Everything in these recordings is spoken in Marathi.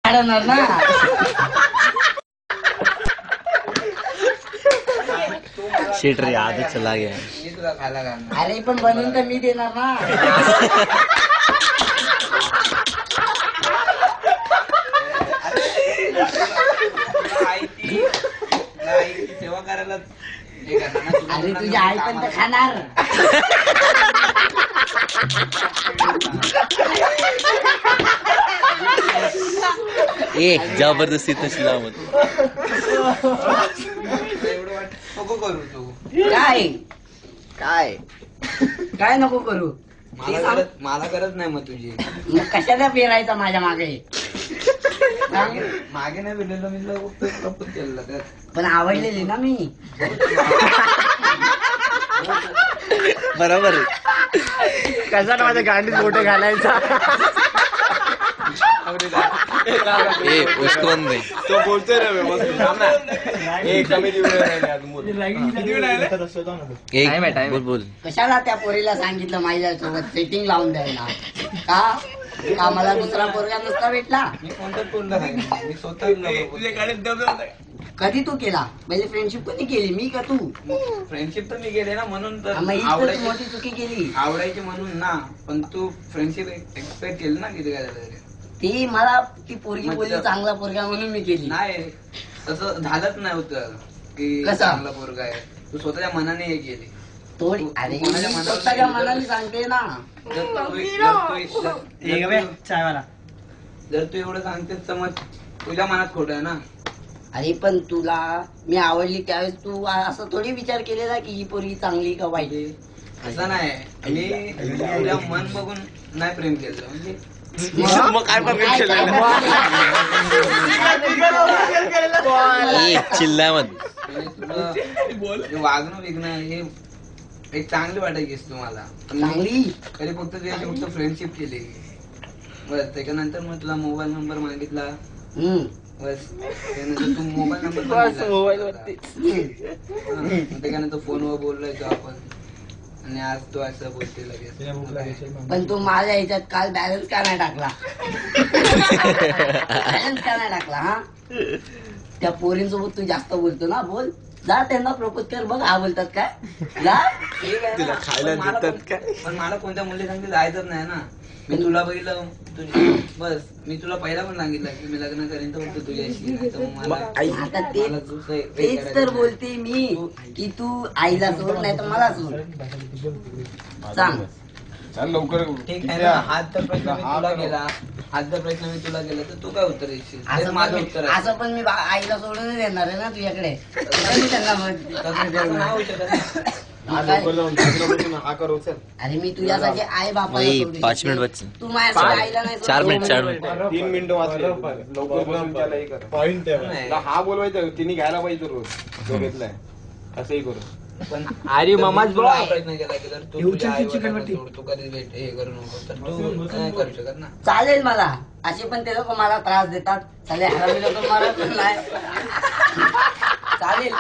अडवणार ना. शेट रे आधीच चला गया. मी तुला खायला घालणार. अरे पण बनवून तर मी देणार ना. आईची सेवा करायला हे करणार ना. तुला अरे तुझी आई पण तर खाणार. ए जबरदस्ती तशी लावत. एवढं वाट नको करू तू. काय काय काय नको करू. मला गरज नाही मग तुझी. मग कशाला फिरायचं माझ्या मागे. मागे नाही फिरलेलो मी प्रपोज केलेलं त्यात. पण आवडलेली ना मी. बरोबर कसा ना माझ्या गांडीत मोठे घालायचा. ए उसको नाही तो बोलतोय ना व्यवस्थित. बोल बोल. कशाला त्या पोरीला सांगितलं माझ्या सोबत सेटिंग लावून द्यायला. का मला दुसरा पोरगा नुसता भेटला. मी कोणत्याच पोरला सांगितलं. मी स्वतः कधी तू केला म्हणजे फ्रेंडशिप कधी केली मी का तू. फ्रेंडशिप तर मी गेले ना म्हणून तर मग ही तर तू मोठी चुकी केली. आवडायची म्हणून ना. पण तू फ्रेंडशिप एक्सपेक्ट केली ना किती काय झालं तरी. ती मला ती पोरगी बोलली चांगला पोरगा म्हणून मी केली. नाही तसं झालंच नाही होतं की कसं? चांगला पोरगा आहे. तू स्वतःच्या मनाने हे केली. थोडी अरे मी कोणाच्या मनावर स्वतःच्या नाही मनाने सांगते ना. जर तू एवढं सांगतेस समज तुझ्या मनात खोटं आहे ना. अरे पण तुला मी आवडली त्यावेळेस तू असं थोडी विचार केलेला की ही पोरगी चांगली का वाईट. असं नाही. मी तुझ्या मन बघून नाही प्रेम केलं. म्हणजे मग काय पण चिल्ला मत. तुझं वागणं विकणं हे एक चांगली वाटायचीस तुम्हाला. चांगली तरी फक्त तुझ्याशी फक्त फ्रेंडशिप केली. बस त्याच्यानंतर मग तुला मोबाईल नंबर मागितला. बस त्यानंतर तू मोबाईल नंबर त्याच्यानंतर फोनवर बोलायचो आपण. आणि आज तू असं बोलते लगेच. पण तू माझ्या ह्याच्यात काल बॅलन्स का नाही टाकला. बॅलन्स का नाही टाकला. हा त्या पोरींसोबत तू जास्त बोलतो ना. बोल जा त्यांना प्रपोज कर बघ हा बोलतात काय. जा ठीक आहे ना. खायला देतात काय. पण मला कोणत्या मुली सांगते जायचंच नाही ना. मी तुला बघितलं बस. मी तुला पहिला पण सांगितलं की मी लग्न करेन तर फक्त तुझ्याशी. आता तेच तर बोलते मी की तू आईला सोड नाही तर मला सोड. सांग चाल लवकर. ठीक आहे ना. हाच जर प्रश्न मी तुला केला. हाच जर प्रश्न मी तुला केला तर तू काय उत्तर देशील. तेच माझं उत्तर आहे. असं पण मी आईला सोडून देणार आहे ना तुझ्याकडे. मी त्यांना तसं नाही होऊ शकत ना. हा करू चल. अरे मी तुझ्यासाठी आई बापाला वही सोडू 5 शकते. मिनिट बच्चे. तू माझ्यासाठी आईला नाही 4 सोडू मिनिट शकत. 4 मिनिट. 3 मिनिटं वाचले लवकर बोलून त्यालाही कर. पॉइंट हा बोलवायचं तिने घ्यायला पाहिजे रोज. तो घेतलाय असंही करू. पण अरे मामाच तुला हा प्रश्न केला की जर तू तुझ्या आई-वडिलांना सोड, तू कधी हे करू नको तर तू नाही करू शकत ना. चालेल मला. असे पण ते लोक मला त्रास देतात. चालेल हरामी लोक मला पण नाही. चालेल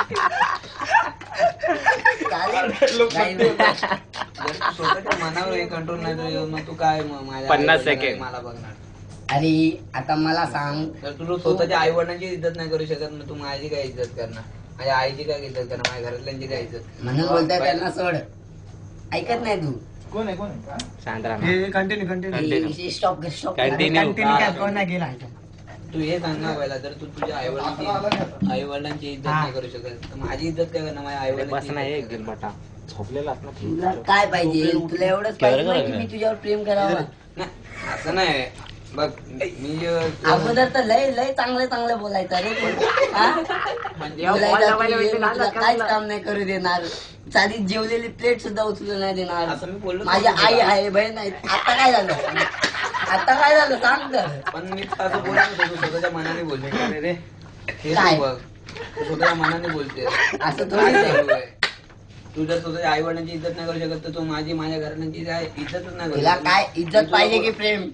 चालेल. जर तू स्वतःच्या मनावर हे कंट्रोल नाही तर मग तू काय माझ्या 50 आई-वडिलांना सेकंड. मला बघणार. अरे आता मला सांग. तर तू स्वतःच्या आई वडिलांची इज्जत नाही करू शकत मग तू माझी काय इज्जत करणार. माझ्या आईची काय इज्जत करणार. माझ्या घरातल्यांची काय इज्जत. म्हणून बोलताय त्यांना सोड. ऐकत नाही तू. कोण आहे कोण आहे. शांत राहा. Continue stop stop. Continue. तू हे सांग ना पहिला जर तू तुझ्या आई वडिलांची इज्जत नाही करू शकत तर माझी इज्जत काय करणार. माझ्या आई बस नाही एक वडिलांची बटा झोपलेला ना. तुला काय पाहिजे. तुला एवढंच पाहिजे ना की मी तुझ्यावर प्रेम करावं. नाही असं नाही. बघ मी अगोदर तर लय लय चांगलं चांगलं बोलायचं रे तू. हा? बोलायचं तू ये, मी तुला काहीच काम नाही करू देणार. साधी जेवलेली प्लेट सुद्धा उचलून नाही देणार. असं मी बोललो माझी आई आहे बहीण आहे. आता काय झालं. आता काय झालं सांग तर. पण मी असं बोलत तू स्वतःच्या मनाने बोलते रे. हे काय? तू बघ तू स्वतःच्या मनाने बोलते. असं काय थोडी चालू आहे? तू जर स्वतःच्या आई वडिलांची इज्जत नाही करू शकत तर तू माझ्या घराण्यांची इज्जतच नाही करू तुला शकत. काय इज्जत पाहिजे की प्रेम.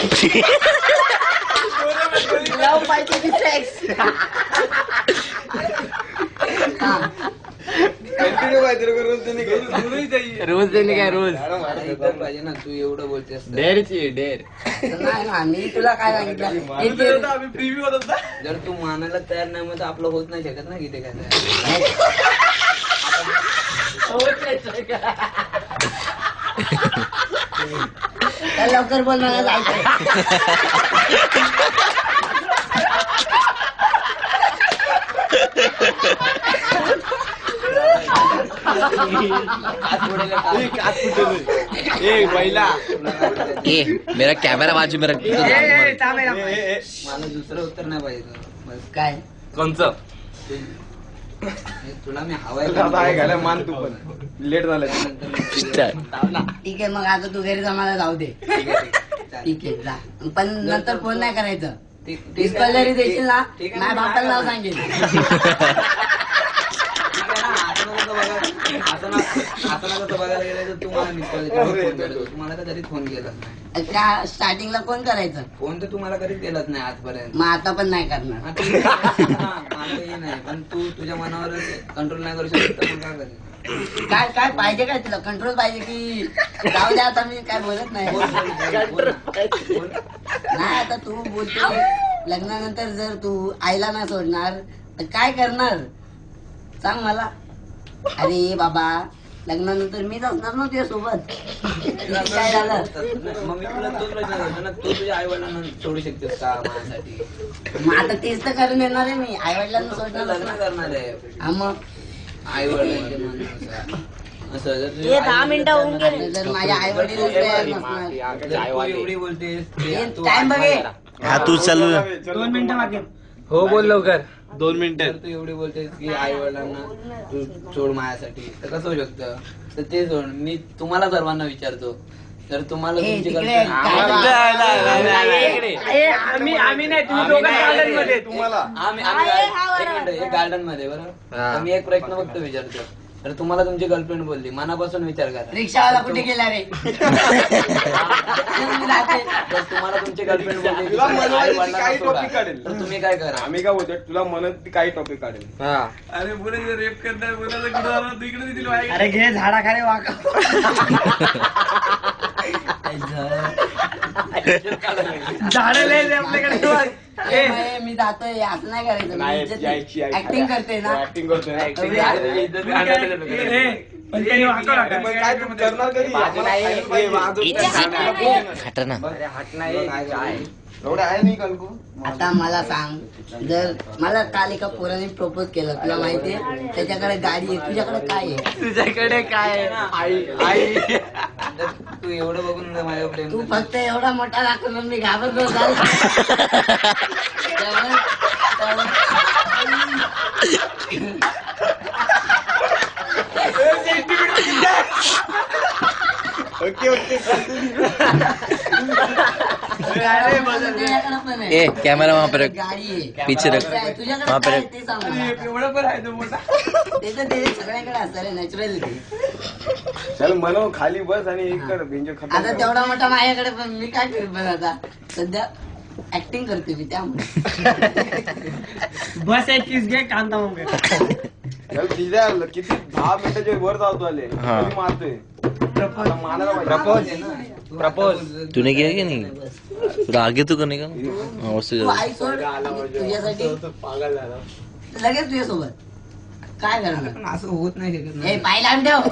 लव पाहिजे की सेक्स. कंटिन्यू पाहिजे रोज त्यांनी रोज देणे काय रोज ऐकलं पाहिजे ना तू एवढं बोलतेस तर. डेअरची डेअर नाही ना मी तुला काय सांगितलं हे ते- जर तू मानायला तयार नाही मग तर आपलं होत नाही शकत ना किती काय चल लवकर बोल मला जायचंय. बैला मेरा कॅमेरा बाजू मेरा मला दुसरं उत्तर नाही पाहिजे बस काय कोणचं तुला मी हवाय आता आहे घाला मान तू पण लेट झालं ठीक आहे मग आता तू घरी जा मला जाऊ दे ठीक आहे जा पण नंतर फोन नाही करायचं डिस्कॉल जरी देशील ना माझ्या बापाला नाव सांगेल बघायला गेलं तर तुम्हाला मिस कॉल तुम्हाला कधी फोन केलाच नाही का स्टार्टिंगला फोन करायचं फोन तर तुम्हाला कधीच केलाच नाही आजपर्यंत मग आता पण नाही करणार मला हे नाही पण तू तुझ्या मनावर कंट्रोल नाही करू शकत तर मग काय करेल काय काय पाहिजे काय तुला कंट्रोल पाहिजे की जाऊ दे आता मी काय बोलत नाही नाही आता तू बोलते की लग्नानंतर जर तू आईला नाही सोडणार तर काय करणार सांग मला अरे बाबा लग्नानंतर मीच असणार ना तुझ्या सोबत काय झालं मग मी तुला तोच प्रश्न करतो ना तू तुझ्या आई वडिलांना सोडू शकतेस का माझ्यासाठी मग आता तेच तर करून येणार आहे मी आई वडिलांना सोडणार लग्न करणार आहे हा मग आई वडिलांचे म्हणण्यानुसार असं जर तुझ्या हे 10 मिनिटं होऊन गेले जर माझ्या आई वडील तयार नसणार तू एवढी बोलतेस टाइम बघे हा तू चालू 2 मिनिटं मागे हो बोल लवकर 2 मिनिटं जर तू एवढी बोलतेस की आई वडिलांना तू सोड माझ्यासाठी तर कसं होऊ शकतं तर ते सोड मी तुम्हाला सर्वांना विचारतो तर तुम्हाला ए, तुमची तिकडे girlfriend- काय आम्ही नाही तुम्ही दोघं गार्डन मध्ये तुम्हाला एक मिनिट एक गार्डन मध्ये बरोबर तर मी एक प्रश्न फक्त विचारतो तर तुम्हाला तुमची गर्लफ्रेंड बोलली मनापासून विचार करा रिक्षावाला कुठे गेला रे मी जाते. तर तुम्हाला तुमची गर्लफ्रेंड बोलली की तुला आई मनवायची वडिलांना काही सोडा. topic काढेल. तर तुम्ही काय करा आम्ही काय बोलतो तुला म्हणत ती काही टॉपिक काढेल अरे घे झाडाखाली वाका झाड लय आपल्याकडे ए, मी जातोय असं नाही करायचं यायची मी ऍक्टिंग करते ना ऍक्टिंग करतोय पण त्यांनी वाका टाका. मग काय तू करणार कधी एवढं आहे नाही कल्पू आता मला सांग जर मला काल एका पोराने प्रपोज केलं तुला माहितीये त्याच्याकडे गाडी आहे तुझ्याकडे काय आहे तुझ्याकडे काय आई तर तू एवढं बघून माझ्या प्रेम तू फक्त एवढा मोठा दाखवून मी घाबरलो झालं. ओके ओके तुझ्याकडे पण आहे. ए कॅमेरा वहां पर रख. गाडी आहे पीछे रख. तुझ्याकडे वहां पर काय रख. आहे ते सांग मला. ते तर ते सगळ्यांकडे असतं रे नॅचरल चल म्हणून खाली बस आणि एक कर भिंज आता तेवढा मोठा माझ्याकडे पण मी काय करू पण आता सध्या ऍक्टिंग करते मी त्यामुळे बस एक किस घे कांदा मग चल तिच्या किती 10 मिनिटाच्या वर जातो आले हा. कधी मारतोय आता मारायला पाहिजे. प्रपोज प्रपोज तूने किया की नाही तुला आगे तू करणे का हाँ, उससे तू ज्यादा. आई सोड आणि तुझ्यासाठी लगेच तुझ्यासोबत काय करणार पण असं होत नाही शकत ना. हे पाहिला आण ठेव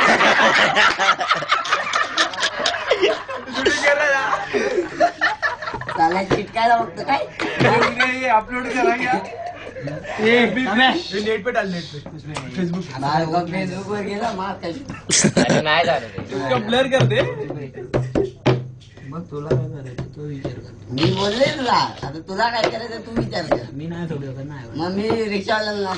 चालाय चिटकायला बघतो काय अपलोड करा नेट पे डाल नेट पे फेसबुक फेसबुक वर गेला मार त्याची अरे नाही झालं ब्लर कर दे मग तुला काय करायचं तू विचार कर मी बोलले तुला आता तुला काय करायचं तू विचार कर मी नाही सोडू शकत नाही मग मी रिक्षावाल्याला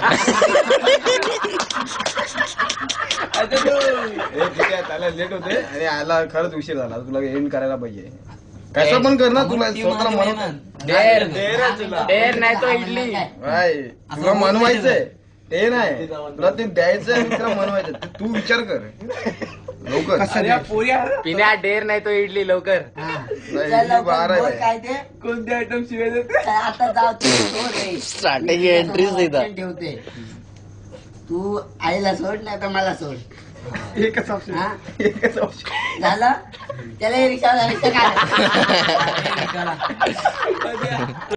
ठीक आहे त्याला लेट होते आणि आला खरंच उशीर झाला तुला एंड करायला पाहिजे कसं पण कर ना तुला स्वतःला म्हणून डेर नाही तो इडली तुला मनवायचंय ते नाही तुला ते द्यायचंय आणि तुला मनवायचं ते तू विचार कर लवकर पिण्या डेर नाही तो इडली लवकर काय ते कोणते आयटम शिवाय आता जाऊ तू स्ट्रॅटेजी एंट्रीज देतात ठेवते तू आईला सोड नाही तर मला सोड. एकच ऑप्शन. हा एकच option. झालं त्याला रिक्षा रिक्षा काय